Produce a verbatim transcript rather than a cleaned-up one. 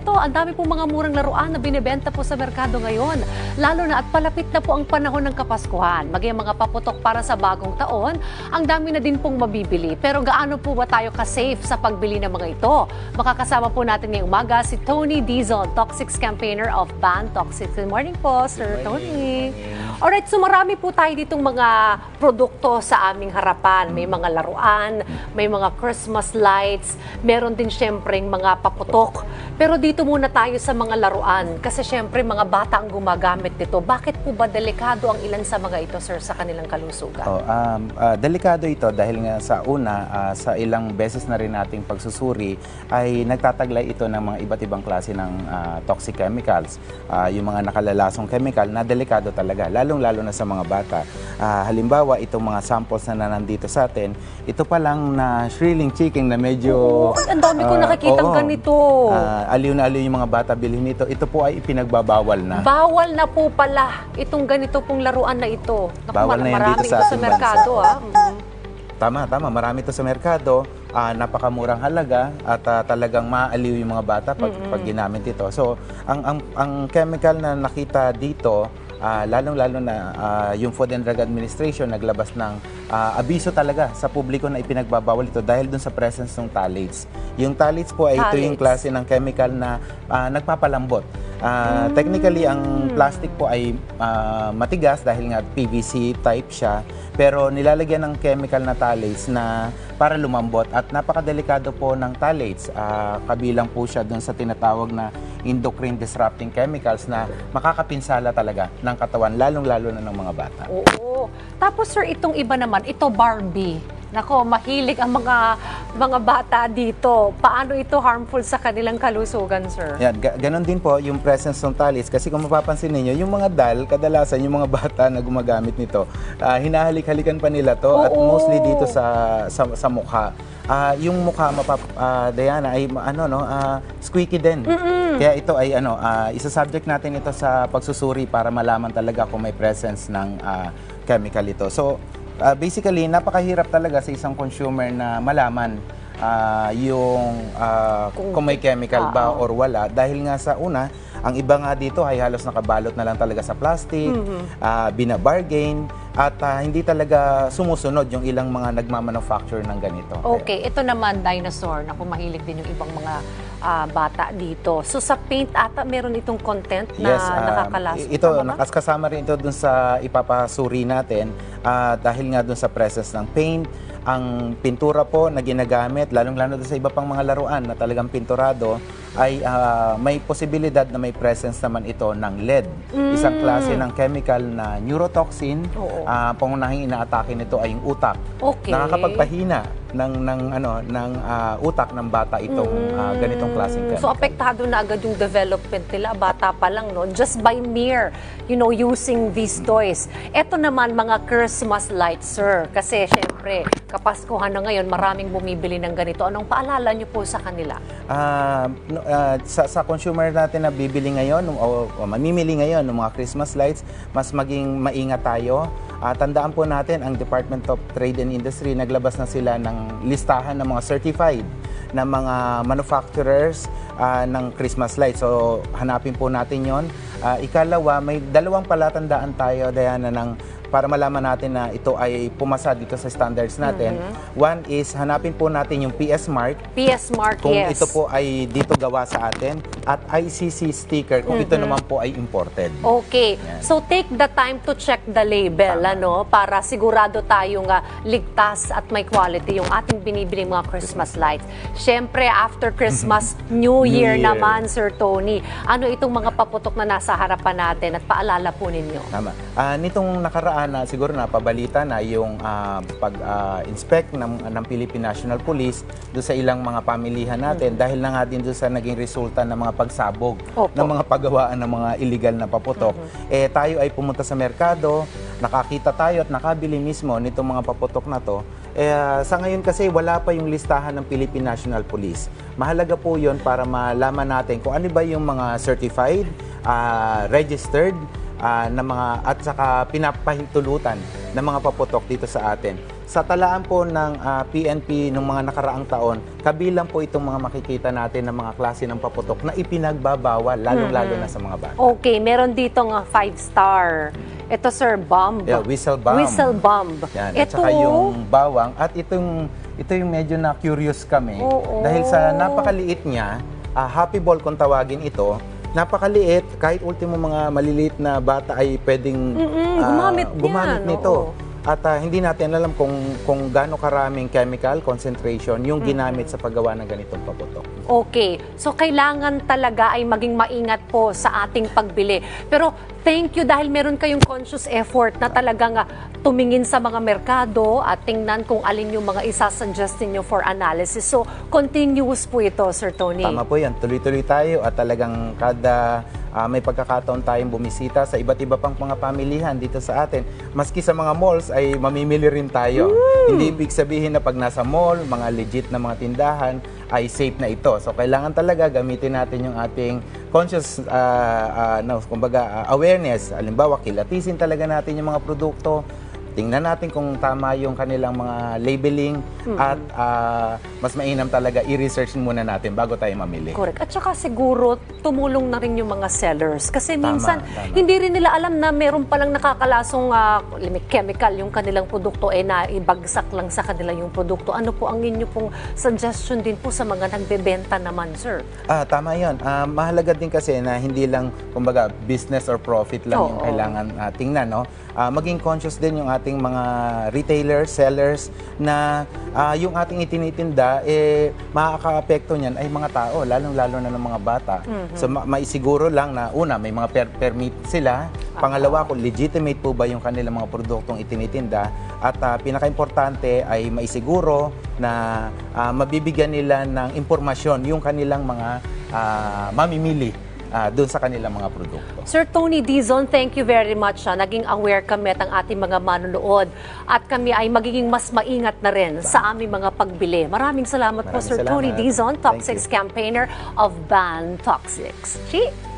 Ito, ang dami pong mga murang laruan na binibenta po sa merkado ngayon. Lalo na at palapit na po ang panahon ng Kapaskuhan. Maging mga paputok para sa bagong taon, ang dami na din pong mabibili. Pero gaano po ba tayo ka-safe sa pagbili ng mga ito? Makakasama po natin ngayong umaga si Tony Dizon, Toxics campaigner of Ban Toxics. Good morning po, Sir Tony. Alright, so marami po tayo ditong mga produkto sa aming harapan. May mga laruan, may mga Christmas lights, meron din syempreng mga paputok. Pero dito muna tayo sa mga laruan kasi syempre mga bata ang gumagamit nito. Bakit po ba delikado ang ilan sa mga ito, sir, sa kanilang kalusugan? Oh, um, uh, delikado ito dahil nga sa una, uh, sa ilang beses na rin nating pagsusuri ay nagtataglay ito ng mga iba't ibang klase ng uh, toxic chemicals. Uh, yung mga nakalalasong chemical na delikado talaga, lalong-lalo na sa mga bata. Uh, halimbawa, itong mga samples na nandito sa atin, ito pa lang na shrilling chicken na medyo... Oo, ang dami ko uh, nakikitang oo, ganito. Uh, aliw na aliw yung mga bata bilhin nito. Ito po ay ipinagbabawal na. Bawal na po pala itong ganito pong laruan na ito. Naku, Bawal na yan marami dito sa ito sa ating merkado. Ah. Mm. Tama, tama. Marami ito sa merkado. Uh, napakamurang halaga at uh, talagang maaliw yung mga bata pag, mm-hmm. pag ginamit ito. So, ang, ang, ang chemical na nakita dito, Uh, lalong-lalo na uh, yung Food and Drug Administration naglabas ng uh, abiso talaga sa publiko na ipinagbabawal ito dahil dun sa presence ng phthalates. Yung phthalates po ay ito yung klase ng chemical na uh, nagpapalambot. Uh, mm. Technically, ang plastic po ay uh, matigas dahil nga P V C type siya, pero nilalagyan ng chemical na phthalates na para lumambot at napakadelikado po ng phthalates. Uh, kabilang po siya dun sa tinatawag na endocrine disrupting chemicals na makakapinsala talaga ng katawan, lalong-lalo na ng mga bata. Oo. Tapos sir, itong iba naman, ito Barbie. Nako, mahilig ang mga mga bata dito. Paano ito harmful sa kanilang kalusugan, sir? Yan, ga ganon din po yung presence ng phthalates. Kasi kung mapapansin ninyo, yung mga doll, kadalasan yung mga bata na gumagamit nito, uh, hinahalik-halikan pa nila to. Oo. At mostly dito sa, sa, sa mukha. Uh, yung mukha, mapap, uh, Diana, ay ano, no, uh, squeaky din. Mm-mm. Kaya ito ay ano, uh, isa-subject natin ito sa pagsusuri para malaman talaga kung may presence ng uh, chemical ito. So, Uh, basically, napakahirap talaga sa isang consumer na malaman uh, yung uh, kung, kung may chemical ba uh, or wala. Dahil nga sa una, ang iba nga dito ay halos nakabalot na lang talaga sa plastic, mm-hmm. uh, binabargain, at uh, hindi talaga sumusunod yung ilang mga nagmamanufacture ng ganito. Okay, ito naman dinosaur, na kumahilig din yung ibang mga uh, bata dito. So sa paint ata meron itong content na yes, uh, nakakalasok. Ito, nakasama rin ito dun sa ipapasuri natin uh, dahil nga dun sa presence ng paint, ang pintura po na ginagamit, lalong-lalo sa iba pang mga laruan na talagang pinturado, ay uh, may posibilidad na may presence naman ito ng lead. Mm. Isang klase ng chemical na neurotoxin. Uh, pangunahing inaatake nito ay yung utak. Okay. Nakakapagpahina ng ng ano ng uh, utak ng bata itong mm. uh, ganitong klaseng chemical. So apektado na agad yung development nila, bata pa lang, no, just by mere you know using these toys. Ito naman mga Christmas lights, sir, kasi syempre Kapaskuhan na ngayon, maraming bumibili ng ganito. Anong paalala niyo po sa kanila? Uh, uh, sa, sa consumer natin na bibili ngayon o, o mamimili ngayon ng mga Christmas lights, mas maging maingat tayo. Uh, tandaan po natin, ang Department of Trade and Industry, naglabas na sila ng listahan ng mga certified na mga manufacturers uh, ng Christmas lights. So, hanapin po natin yon. Uh, ikalawa, may dalawang palatandaan tayo, Diana, ng para malaman natin na ito ay pumasa dito sa standards natin. Mm-hmm. One is, hanapin po natin yung P S mark. P S mark, kung yes. Kung ito po ay dito gawa sa atin. At I C C sticker kung mm-hmm. ito naman po ay imported. Okay. Yan. So, take the time to check the label, Tama. ano, para sigurado tayong uh, ligtas at may quality yung ating binibiling mga Christmas lights. Siyempre, after Christmas, New, New Year, Year naman, Sir Tony. Ano itong mga paputok na nasa harapan natin at paalala po ninyo? Tama. Uh, nitong nakaraan, na siguro na pabalita na yung uh, pag-inspect uh, ng, ng Philippine National Police doon sa ilang mga pamilihan natin, mm-hmm. dahil na nga din doon sa naging resulta ng mga pagsabog Opo. ng mga paggawaan ng mga illegal na paputok. Mm-hmm. Eh tayo ay pumunta sa merkado, nakakita tayo at nakabili mismo nitong mga paputok na to. Eh, uh, sa ngayon kasi wala pa yung listahan ng Philippine National Police. Mahalaga po yun para malaman natin kung ano ba yung mga certified, uh, registered, Uh, na mga at saka pinapahintulutan ng mga paputok dito sa atin. sa talaan po ng ah, P N P nung mga nakaraang taon, kabilang po itong mga makikita natin ng mga klase ng paputok na ipinagbabawal, lalong-lalo na sa mga bata. Okay, meron dito nga five star. Ito sir, bomb. Yeah, whistle bomb. Whistle bomb. Yan. At Ito, saka yung bawang. At itong, ito yung medyo na curious kami. Oo. Dahil sa napakaliit niya, ah, happy ball kung tawagin ito, napakaliit, kahit ultimo mga maliliit na bata ay pwedeng Mm-mm, ah, gumamit gumamit yan, nito. oo. At ah, hindi natin alam kung kung gaano karaming chemical concentration yung ginamit sa paggawa ng ganitong paputok. Okay. So, kailangan talaga ay maging maingat po sa ating pagbili. Pero, thank you dahil meron kayong conscious effort na talagang ah, tumingin sa mga merkado at tingnan kung alin yung mga isasuggest ninyo for analysis. So, continuous po ito, Sir Tony. Tama po yan. Tuloy-tuloy tayo at talagang kada ah, may pagkakataon tayong bumisita sa iba't iba pang mga pamilihan dito sa atin. Maski sa mga malls ay mamimili rin tayo. Hindi ibig sabihin na pag nasa mall, mga legit na mga tindahan, ay safe na ito. So kailangan talaga gamitin natin yung ating conscious ah, ah, no, kumbaga, ah, awareness. Halimbawa, kilatisin talaga natin yung mga produkto. Tingnan natin kung tama yung kanilang mga labeling at ah, mas mainam talaga i-research muna natin bago tayo mamili. Correct. At saka siguro, tumulong na rin yung mga sellers. Kasi Tama, minsan, tama. hindi rin nila alam na meron palang nakakalasong ah, chemical yung kanilang produkto, eh na ibagsak lang sa kanila yung produkto. Ano po ang inyo pong suggestion din po sa mga nagbebenta naman, sir? Ah, tama 'yon. Ah, mahalaga din kasi na hindi lang kumbaga business or profit lang yung Oo. kailangan ah, tingnan, no? Ah, maging conscious din yung ating mga retailers, sellers na ah, yung ating itinitinda eh makakaapekto niyan ay mga tao, lalong-lalo na ng mga bata. So ma- maisiguro lang na una may mga per- permit sila, pangalawa kung legitimate po ba yung kanilang mga produktong itinitinda at ah, pinaka-importante ay maisiguro na ah, mabibigyan nila ng impormasyon yung kanilang mga ah, mamimili ah, doon sa kanilang mga produkto. Sir Tony Dizon, thank you very much. Ha. Naging aware kami at ang ating mga manunood at kami ay magiging mas maingat na rin sa aming mga pagbili. Maraming salamat po, Maraming Sir Tony salamat. Dizon, Thank Toxics you. campaigner of Ban Toxics. Chi!